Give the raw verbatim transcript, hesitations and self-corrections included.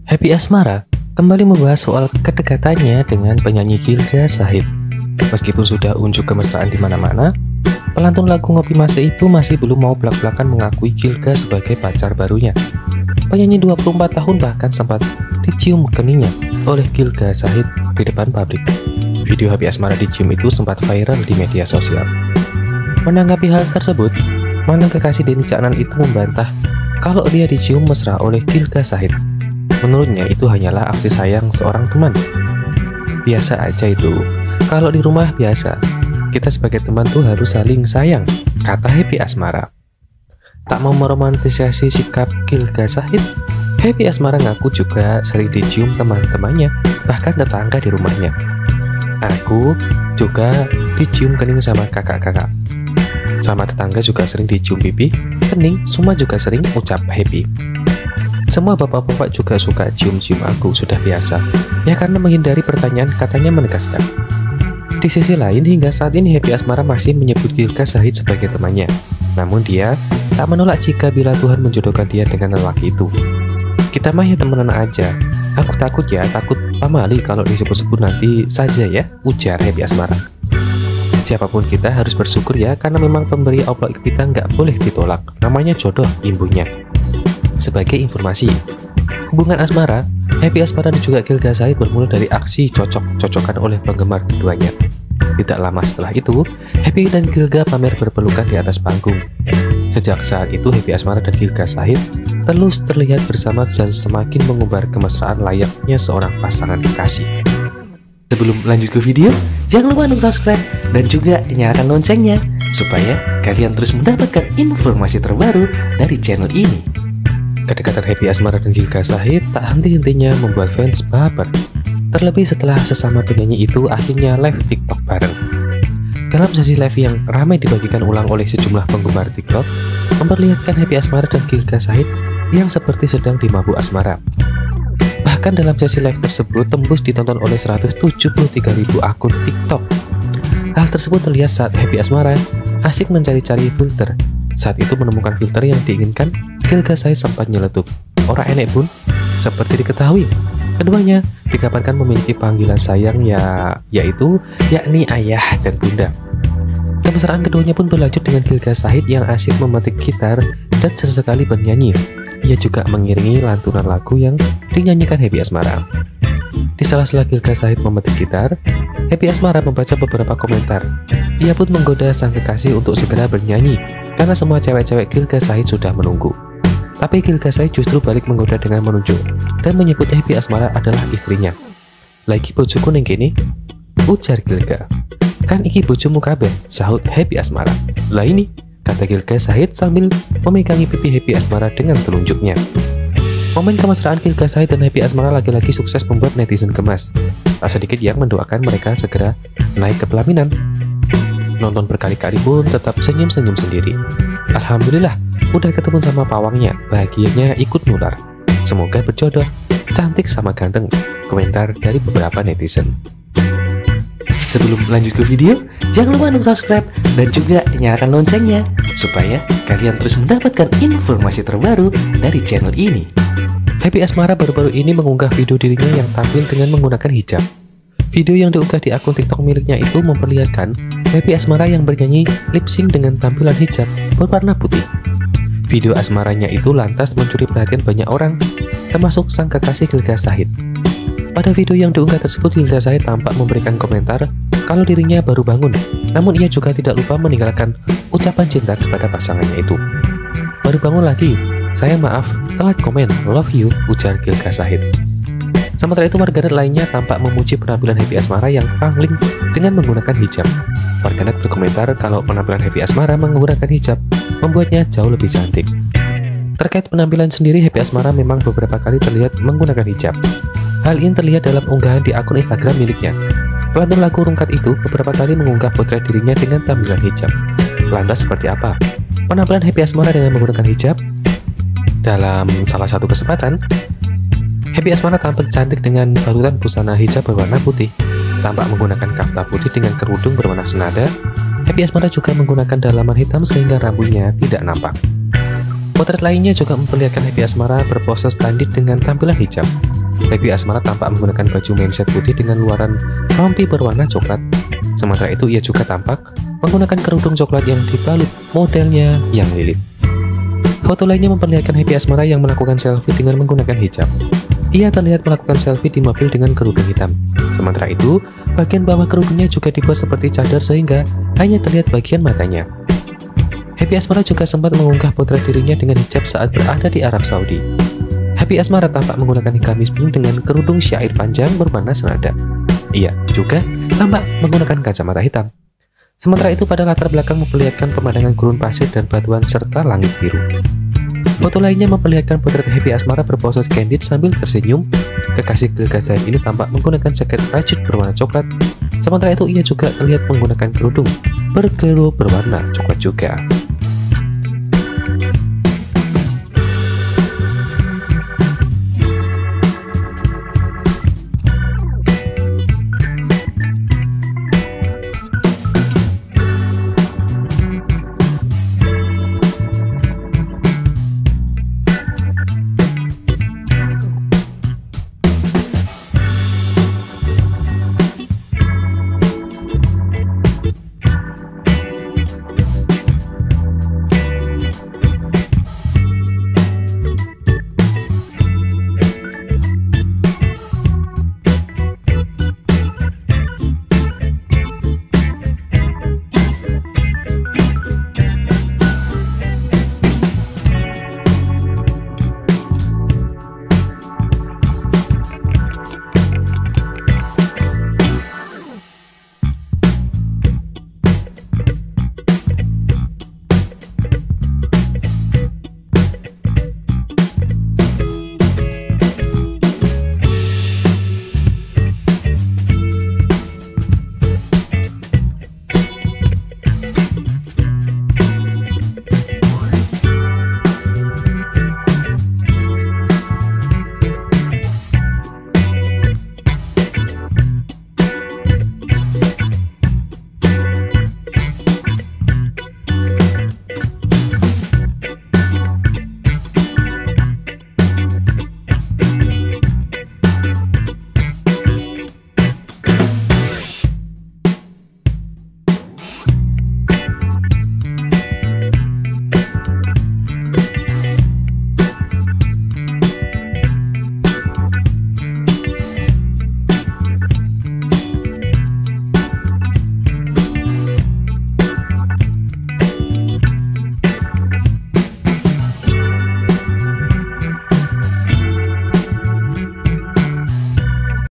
Happy Asmara kembali membahas soal kedekatannya dengan penyanyi Gilga Syahid. Meskipun sudah unjuk kemesraan di mana-mana, pelantun lagu Ngopi Mase itu masih belum mau belak-belakan mengakui Gilga sebagai pacar barunya. Penyanyi dua puluh empat tahun bahkan sempat dicium keningnya oleh Gilga Syahid di depan pabrik. Video Happy Asmara dicium itu sempat viral di media sosial. Menanggapi hal tersebut, mantan kekasih Denny Caknan itu membantah kalau dia dicium mesra oleh Gilga Syahid. Menurutnya itu hanyalah aksi sayang seorang teman. Biasa aja itu. Kalau di rumah biasa. Kita sebagai teman tuh harus saling sayang, kata Happy Asmara. Tak mau meromantisasi sikap Gilga Syahid, Happy Asmara ngaku juga sering dicium teman-temannya, bahkan tetangga di rumahnya. Aku juga dicium kening sama kakak-kakak. Sama tetangga juga sering dicium pipi, kening, semua juga sering ucap happy. Semua bapak-bapak juga suka cium-cium aku, sudah biasa. Ya karena menghindari pertanyaan, katanya menegaskan. Di sisi lain, hingga saat ini Happy Asmara masih menyebut Gilga Syahid sebagai temannya. Namun dia tak menolak jika bila Tuhan menjodohkan dia dengan lelaki itu. Kita mah ya temenan aja. Aku takut ya, takut pamali kalau disebut-sebut nanti saja ya, ujar Happy Asmara. Siapapun kita harus bersyukur ya, karena memang pemberi Allah kita nggak boleh ditolak. Namanya jodoh imbunya. Sebagai informasi, hubungan asmara, Happy Asmara dan juga Gilga Syahid bermula dari aksi cocok-cocokan oleh penggemar keduanya. Tidak lama setelah itu, Happy dan Gilga pamer berpelukan di atas panggung. Sejak saat itu, Happy Asmara dan Gilga Syahid terus terlihat bersama dan semakin mengumbar kemesraan layaknya seorang pasangan kekasih. Sebelum lanjut ke video, jangan lupa untuk subscribe dan juga nyalakan loncengnya supaya kalian terus mendapatkan informasi terbaru dari channel ini. Kedekatan Happy Asmara dan Gilga Syahid tak henti-hentinya membuat fans baper. Terlebih setelah sesama penyanyi itu akhirnya live TikTok bareng. Dalam sesi live yang ramai dibagikan ulang oleh sejumlah penggemar TikTok, memperlihatkan Happy Asmara dan Gilga Syahid yang seperti sedang dimabuk asmara. Bahkan dalam sesi live tersebut tembus ditonton oleh seratus tujuh puluh tiga ribu akun TikTok. Hal tersebut terlihat saat Happy Asmara asik mencari-cari filter. Saat itu menemukan filter yang diinginkan, Gilga Syahid sempat nyeletuk. Ora enek bun, seperti diketahui, keduanya dikabarkan memiliki panggilan sayang ya, yaitu yakni ayah dan bunda. Kemesraan keduanya pun berlanjut dengan Gilga Syahid yang asik memetik gitar dan sesekali bernyanyi. Ia juga mengiringi lantunan lagu yang dinyanyikan Happy Asmara. Di sela-sela Gilga Syahid memetik gitar, Happy Asmara membaca beberapa komentar. Ia pun menggoda sang kekasih untuk segera bernyanyi, karena semua cewek-cewek Gilga Syahid sudah menunggu. Tapi Gilga Syahid justru balik menggoda dengan menunjuk dan menyebut Happy Asmara adalah istrinya. Lagi bojoku ning kene, ujar Gilga. Kan iki bojomu kabeh, sahut Happy Asmara. Lah ini, kata Gilga Syahid sambil memegangi pipi Happy Asmara dengan telunjuknya. Momen kemesraan Gilga Syahid dan Happy Asmara lagi-lagi sukses membuat netizen gemas. Tak sedikit yang mendoakan mereka segera naik ke pelaminan. Nonton berkali-kali pun tetap senyum-senyum sendiri. Alhamdulillah, udah ketemu sama pawangnya, bahagianya ikut nular. Semoga berjodoh, cantik sama ganteng, komentar dari beberapa netizen. Sebelum lanjut ke video, jangan lupa untuk subscribe dan juga nyalakan loncengnya supaya kalian terus mendapatkan informasi terbaru dari channel ini. Happy Asmara baru-baru ini mengunggah video dirinya yang tampil dengan menggunakan hijab. Video yang diunggah di akun TikTok miliknya itu memperlihatkan Happy Asmara yang bernyanyi lip sync dengan tampilan hijab berwarna putih. Video asmaranya itu lantas mencuri perhatian banyak orang, termasuk sang kekasih Gilga Syahid. Pada video yang diunggah tersebut, Gilga Syahid tampak memberikan komentar kalau dirinya baru bangun, namun ia juga tidak lupa meninggalkan ucapan cinta kepada pasangannya itu. Baru bangun lagi, saya maaf, telat komen, love you, ujar Gilga Syahid. Sementara itu, warganet lainnya tampak memuji penampilan Happy Asmara yang pangling dengan menggunakan hijab. Warganet berkomentar kalau penampilan Happy Asmara menggunakan hijab membuatnya jauh lebih cantik. Terkait penampilan sendiri, Happy Asmara memang beberapa kali terlihat menggunakan hijab. Hal ini terlihat dalam unggahan di akun Instagram miliknya. Pelantun lagu Rungkat itu beberapa kali mengunggah potret dirinya dengan tampilan hijab. Lantas seperti apa penampilan Happy Asmara dengan menggunakan hijab? Dalam salah satu kesempatan, Happy Asmara tampil cantik dengan balutan busana hijab berwarna putih. Tampak menggunakan kafta putih dengan kerudung berwarna senada. Happy Asmara juga menggunakan dalaman hitam sehingga rambutnya tidak nampak. Potret lainnya juga memperlihatkan Happy Asmara berpose standing dengan tampilan hijab. Happy Asmara tampak menggunakan baju menset putih dengan luaran rompi berwarna coklat. Sementara itu ia juga tampak menggunakan kerudung coklat yang dibalut modelnya yang lilit. Foto lainnya memperlihatkan Happy Asmara yang melakukan selfie dengan menggunakan hijab. Ia terlihat melakukan selfie di mobil dengan kerudung hitam. Sementara itu, bagian bawah kerudungnya juga dibuat seperti cadar sehingga hanya terlihat bagian matanya. Happy Asmara juga sempat mengunggah potret dirinya dengan hijab saat berada di Arab Saudi. Happy Asmara tampak menggunakan gamis pink dengan kerudung syair panjang berwarna senada. Ia juga tampak menggunakan kacamata hitam. Sementara itu pada latar belakang memperlihatkan pemandangan gurun pasir dan batuan serta langit biru. Foto lainnya memperlihatkan potret Happy Asmara berpose candid sambil tersenyum. Kekasih Gilga Zahid ini tampak menggunakan jaket rajut berwarna coklat. Sementara itu ia juga terlihat menggunakan kerudung bergeru berwarna coklat juga.